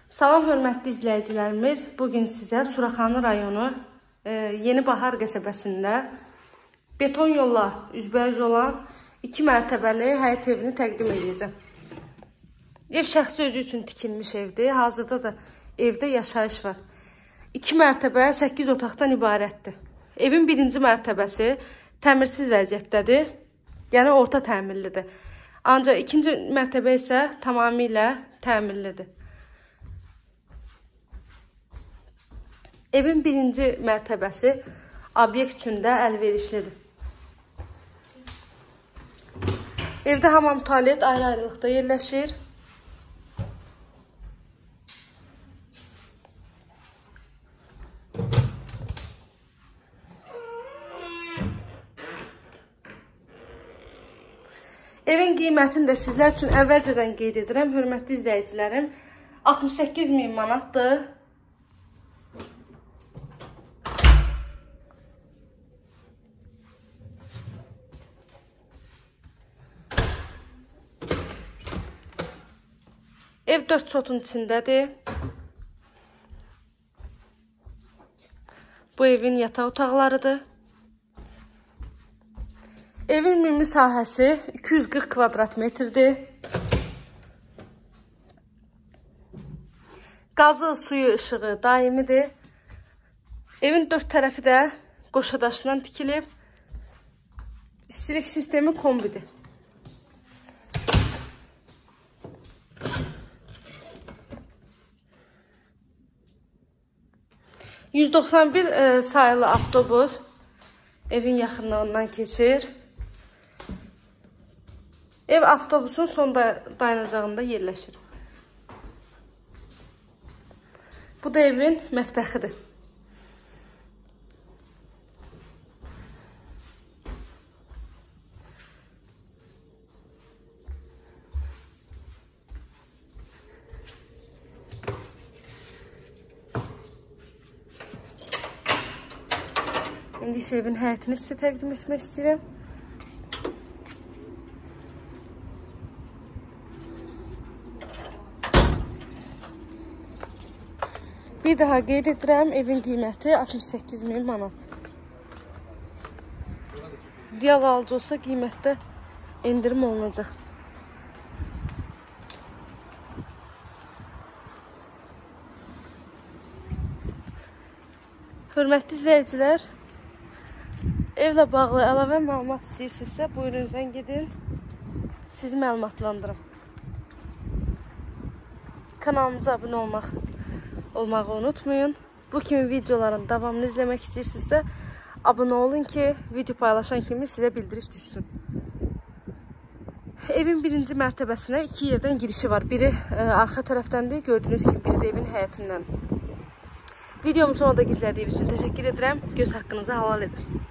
Salam hörmətli izləyicilərimiz. Bugün sizə Suraxanı rayonu Yeni Bahar qəsəbəsində beton yolla üzbəüz olan 2 mərtəbəli həyət evini təqdim edəcəm. Ev şəxsi özü üçün tikilmiş evdir. Hazırda da evdə yaşayış var. 2 mərtəbə 8 otaqdan ibarətdir. Evin birinci mərtəbəsi təmirsiz vəziyyətdədir. Yəni orta təmirlidir. Ancaq ikinci mərtəbə isə tamamilə təmirlidir. Evin birinci mərtəbəsi obyekt üçün də əlverişlidir. Evdə hamam, tualet ayrı-ayrılıqda yerləşir. Evin qiymətini də sizlər üçün əvvəlcədən qeyd edirəm. Hörmətli izləyicilərim, 68.000 manatdır. Ev 4 sotun içindədir. Bu evin yataq otaqlarıdır. Evin ümumi sahəsi 240 kvadrat metrdir. Qazı, suyu, işığı daimidir. Evin 4 tərəfi də qoşadaşdan tikilib. İstilik sistemi kombidir. %91 sayılı avtobus evin yaxınlığından keçir. Ev avtobusun son dayanacağında yerləşir. Bu da evin mətbəxidir. İndi isə evin həyətini sizə təqdim etmək istəyirəm. Bir daha qeyd edirəm, evin qiyməti 68.000 manat. Real alıcı olsa qiymətdə endirim olunacaq. Hörmətli izləyicilər, evlə bağlı əlavə məlumat istəyirsinizsə, buyurun zəng edin, sizi məlumatlandırım. Kanalımıza abunə olmağı unutmayın. Bu kimi videoların davamını izləmək istəyirsinizsə, abunə olun ki, video paylaşan kimi sizə bildiriş düşsün. Evin birinci mərtəbəsinə 2 yerdən girişi var. Biri arxa tərəfdəndir, gördüyünüz kimi, biri də evin həyətindən. Videomu sonunda izlədiyiniz üçün təşəkkür edirəm. Göz haqqınızı halal edin.